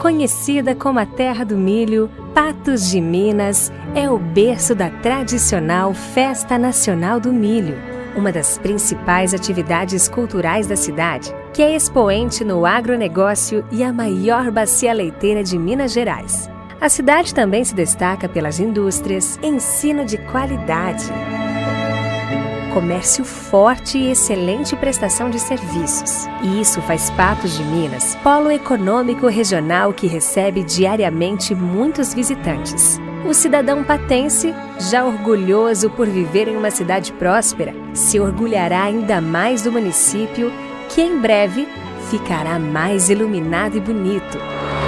Conhecida como a terra do milho, Patos de Minas é o berço da tradicional Festa Nacional do Milho, uma das principais atividades culturais da cidade, que é expoente no agronegócio e a maior bacia leiteira de Minas Gerais. A cidade também se destaca pelas indústrias, ensino de qualidade, comércio forte e excelente prestação de serviços. E isso faz Patos de Minas polo econômico regional que recebe diariamente muitos visitantes. O cidadão patense, já orgulhoso por viver em uma cidade próspera, se orgulhará ainda mais do município, que em breve ficará mais iluminado e bonito.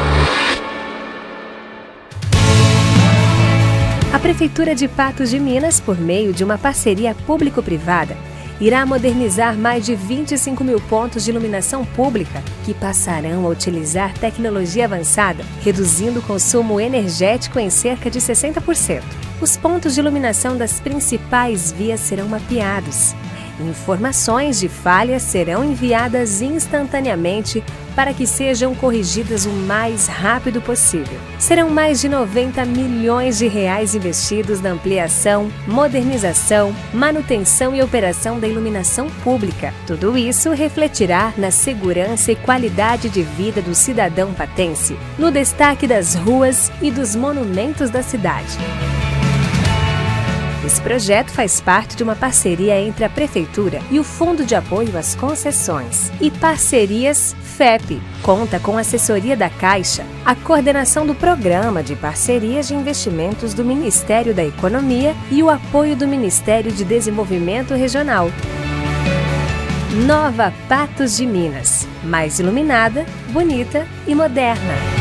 A Prefeitura de Patos de Minas, por meio de uma parceria público-privada, irá modernizar mais de 25 mil pontos de iluminação pública que passarão a utilizar tecnologia avançada, reduzindo o consumo energético em cerca de 60%. Os pontos de iluminação das principais vias serão mapeados. Informações de falhas serão enviadas instantaneamente para que sejam corrigidas o mais rápido possível. Serão mais de 90 milhões de reais investidos na ampliação, modernização, manutenção e operação da iluminação pública. Tudo isso refletirá na segurança e qualidade de vida do cidadão patense, no destaque das ruas e dos monumentos da cidade. Esse projeto faz parte de uma parceria entre a Prefeitura e o Fundo de Apoio às Concessões e Parcerias FEP. Conta com a assessoria da Caixa, a coordenação do Programa de Parcerias de Investimentos do Ministério da Economia e o apoio do Ministério de Desenvolvimento Regional. Nova Patos de Minas, mais iluminada, bonita e moderna.